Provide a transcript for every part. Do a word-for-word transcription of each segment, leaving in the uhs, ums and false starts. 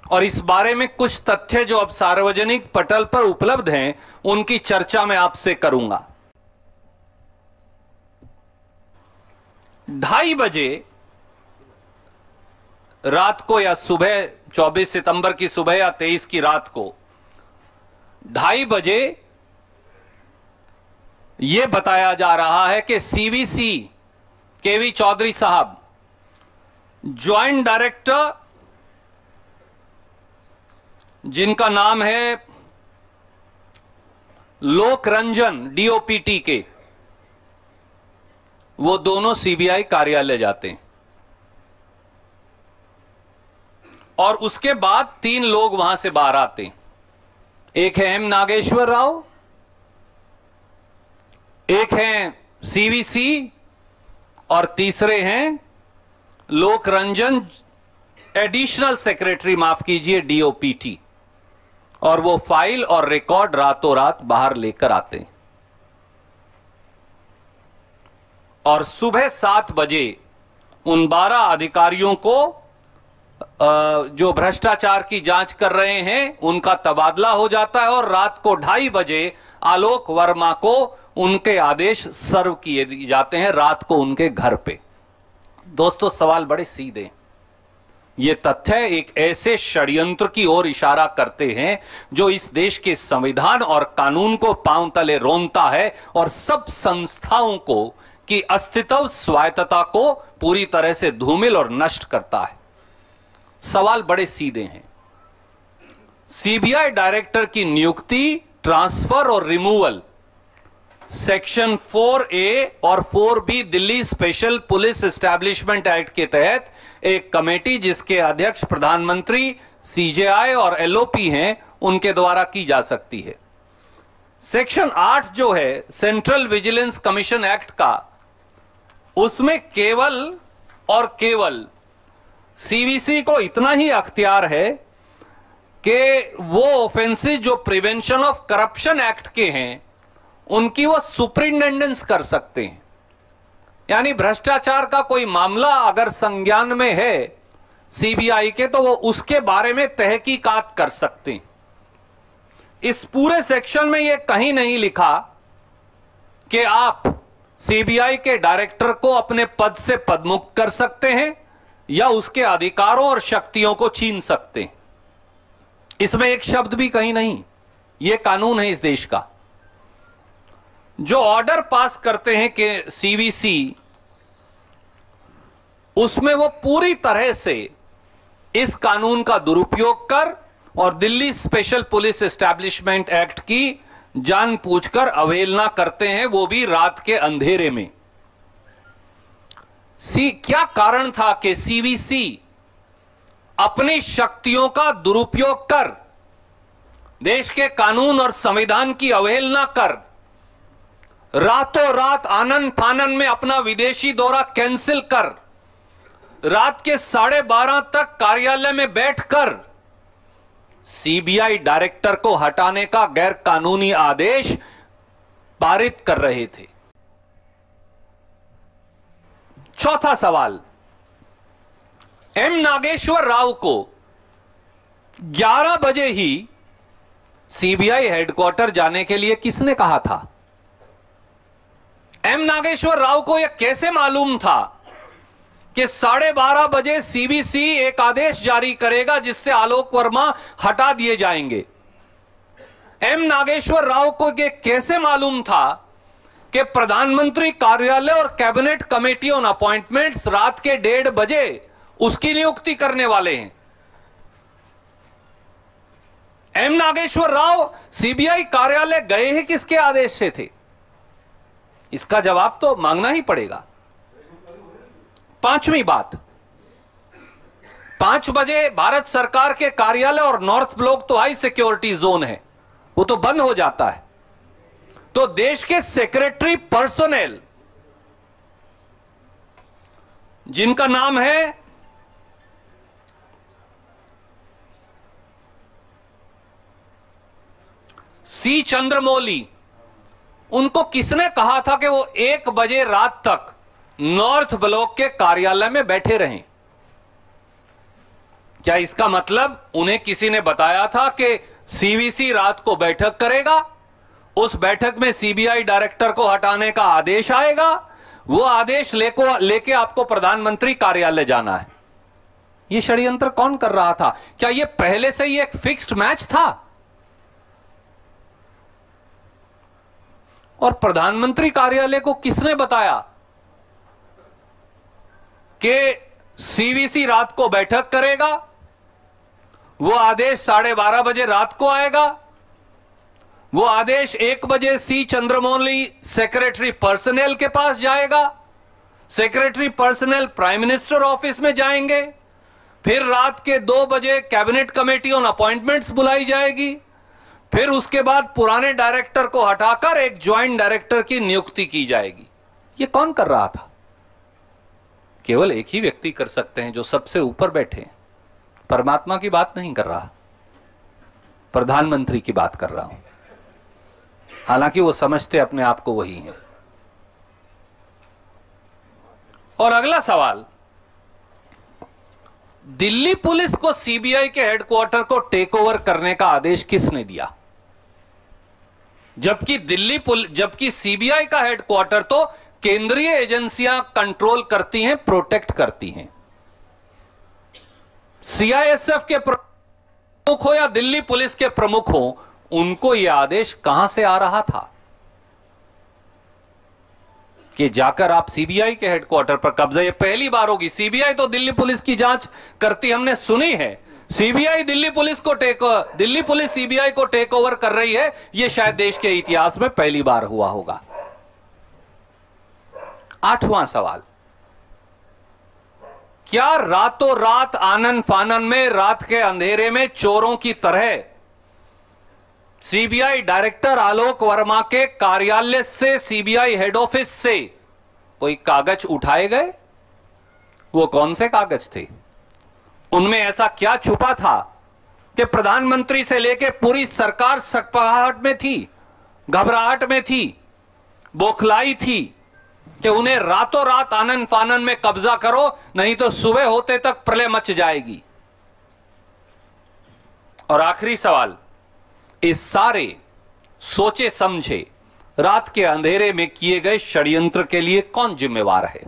और इस बारे में कुछ तथ्य जो अब सार्वजनिक पटल पर उपलब्ध हैं, उनकी चर्चा मैं आपसे करूंगा। ढाई बजे रात को या सुबह, चौबीस सितंबर की सुबह या तेईस की रात को ढाई बजे यह बताया जा रहा है कि सीवीसी केवी चौधरी साहब, ज्वाइंट डायरेक्टर जिनका नाम है लोक रंजन डीओपीटी के, वो दोनों सीबीआई कार्यालय जाते हैं और उसके बाद तीन लोग वहां से बाहर आते हैं। एक है एम नागेश्वर राव, एक है सीवीसी और तीसरे हैं लोक रंजन एडिशनल सेक्रेटरी, माफ कीजिए, डीओपीटी। और वो फाइल और रिकॉर्ड रातों रात बाहर लेकर आते हैं और सुबह सात बजे उन बारह अधिकारियों को जो भ्रष्टाचार की जांच कर रहे हैं उनका तबादला हो जाता है और रात को ढाई बजे आलोक वर्मा को उनके आदेश सर्व किए जाते हैं, रात को उनके घर पे। दोस्तों, सवाल बड़े सीधे। ये तथ्य एक ऐसे षड्यंत्र की ओर इशारा करते हैं जो इस देश के संविधान और कानून को पांव तले रोनता है और सब संस्थाओं को की अस्तित्व स्वायत्तता को पूरी तरह से धूमिल और नष्ट करता है। सवाल बड़े सीधे हैं। सीबीआई डायरेक्टर की नियुक्ति, ट्रांसफर और रिमूवल सेक्शन फोर ए और four B Delhi special police establishment act के तहत एक कमेटी जिसके अध्यक्ष प्रधानमंत्री, सीजेआई और एलओपी हैं, उनके द्वारा की जा सकती है। सेक्शन आठ जो है सेंट्रल विजिलेंस कमीशन एक्ट का, उसमें केवल और केवल सीवीसी को इतना ही अख्तियार है कि वो ऑफेंसेस जो प्रिवेंशन ऑफ करप्शन एक्ट के हैं उनकी वो सुपरिंटेंडेंस कर सकते हैं। यानी भ्रष्टाचार का कोई मामला अगर संज्ञान में है सीबीआई के, तो वो उसके बारे में तहकीकात कर सकते हैं। इस पूरे सेक्शन में ये कहीं नहीं लिखा कि आप सीबीआई के डायरेक्टर को अपने पद से पदमुक्त कर सकते हैं या उसके अधिकारों और शक्तियों को छीन सकते हैं। इसमें एक शब्द भी कहीं नहीं। यह कानून है इस देश का। जो ऑर्डर पास करते हैं कि सीवीसी, उसमें वो पूरी तरह से इस कानून का दुरुपयोग कर और Delhi special police establishment act की जानबूझकर अवहेलना करते हैं, वो भी रात के अंधेरे में। सी क्या कारण था कि सीवीसी अपनी शक्तियों का दुरुपयोग कर, देश के कानून और संविधान की अवहेलना कर, रातों रात आनंद फानन में अपना विदेशी दौरा कैंसिल कर, रात के साढ़े बारह तक कार्यालय में बैठकर सीबीआई डायरेक्टर को हटाने का गैर कानूनी आदेश पारित कर रहे थे? चौथा सवाल, एम नागेश्वर राव को ग्यारह बजे ही सीबीआई हेडक्वार्टर जाने के लिए किसने कहा था? एम नागेश्वर राव को यह कैसे मालूम था कि साढ़े बारह बजे सीबीसी एक आदेश जारी करेगा जिससे आलोक वर्मा हटा दिए जाएंगे? एम नागेश्वर राव को यह कैसे मालूम था कि प्रधानमंत्री कार्यालय और कैबिनेट कमेटी ऑन अपॉइंटमेंट्स रात के डेढ़ बजे उसकी नियुक्ति करने वाले हैं? एम नागेश्वर राव सीबीआई कार्यालय गए हैं किसके आदेश से थे? इसका जवाब तो मांगना ही पड़ेगा। पांचवी बात, पांच बजे भारत सरकार के कार्यालय और नॉर्थ ब्लॉक तो हाई सिक्योरिटी जोन है, वो तो बंद हो जाता है। तो देश के सेक्रेटरी पर्सोनेल जिनका नाम है सी चंद्रमौली, उनको किसने कहा था कि वो एक बजे रात तक नॉर्थ ब्लॉक के कार्यालय में बैठे रहें? क्या इसका मतलब उन्हें किसी ने बताया था कि सीवीसी रात को बैठक करेगा, उस बैठक में सीबीआई डायरेक्टर को हटाने का आदेश आएगा, वो आदेश लेको लेके आपको प्रधानमंत्री कार्यालय जाना है? ये षड्यंत्र कौन कर रहा था? क्या ये पहले से ही एक फिक्स्ड मैच था? और प्रधानमंत्री कार्यालय को किसने बताया कि सीवीसी रात को बैठक करेगा, वो आदेश साढ़े बारह बजे रात को आएगा, वो आदेश एक बजे सी चंद्रमौली सेक्रेटरी पर्सनल के पास जाएगा, secretary personal prime minister office में जाएंगे, फिर रात के दो बजे कैबिनेट कमेटी ऑन अपॉइंटमेंट्स बुलाई जाएगी, फिर उसके बाद पुराने डायरेक्टर को हटाकर एक ज्वाइंट डायरेक्टर की नियुक्ति की जाएगी। ये कौन कर रहा था? केवल एक ही व्यक्ति कर सकते हैं, जो सबसे ऊपर बैठे हैं। परमात्मा की बात नहीं कर रहा, प्रधानमंत्री की बात कर रहा हूं। हालांकि वो समझते अपने आप को वही हैं। और अगला सवाल, दिल्ली पुलिस को सीबीआई के हेडक्वार्टर को टेक ओवर करने का आदेश किसने दिया? जबकि दिल्ली पुलिस जबकि सीबीआई का हेडक्वार्टर तो केंद्रीय एजेंसियां कंट्रोल करती हैं, प्रोटेक्ट करती हैं। सीआईएसएफ के प्रमुख हो या दिल्ली पुलिस के प्रमुख हो, उनको यह आदेश कहां से आ रहा था कि जाकर आप सीबीआई के हेडक्वार्टर पर कब्जा? ये पहली बार होगी। सीबीआई तो दिल्ली पुलिस की जांच करती हमने सुनी है, सीबीआई दिल्ली पुलिस को टेक दिल्ली पुलिस सीबीआई को टेक ओवर कर रही है, यह शायद देश के इतिहास में पहली बार हुआ होगा। आठवां सवाल, क्या रातों रात आनन फानन में रात के अंधेरे में चोरों की तरह सीबीआई डायरेक्टर आलोक वर्मा के कार्यालय से, सीबीआई हेड ऑफिस से कोई कागज उठाए गए? वो कौन से कागज थे? उनमें ऐसा क्या छुपा था कि प्रधानमंत्री से लेकर पूरी सरकार सकपहाहट में थी, घबराहट में थी, बौखलाई थी कि उन्हें रातों रात आनन फानन में कब्जा करो, नहीं तो सुबह होते तक प्रलय मच जाएगी? और आखिरी सवाल, इस सारे सोचे समझे रात के अंधेरे में किए गए षड्यंत्र के लिए कौन जिम्मेवार है?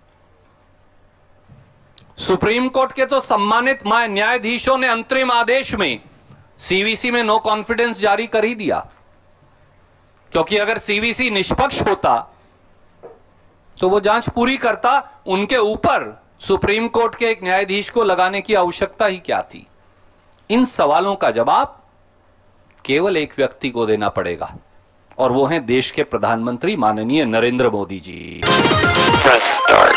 सुप्रीम कोर्ट के तो सम्मानित न्यायाधीशों ने अंतरिम आदेश में सीवीसी में नो कॉन्फिडेंस जारी कर ही दिया, क्योंकि अगर सीवीसी निष्पक्ष होता तो वो जांच पूरी करता। उनके ऊपर सुप्रीम कोर्ट के एक न्यायाधीश को लगाने की आवश्यकता ही क्या थी? इन सवालों का जवाब केवल एक व्यक्ति को देना पड़ेगा, और वो हैं देश के प्रधानमंत्री माननीय नरेंद्र मोदी जी।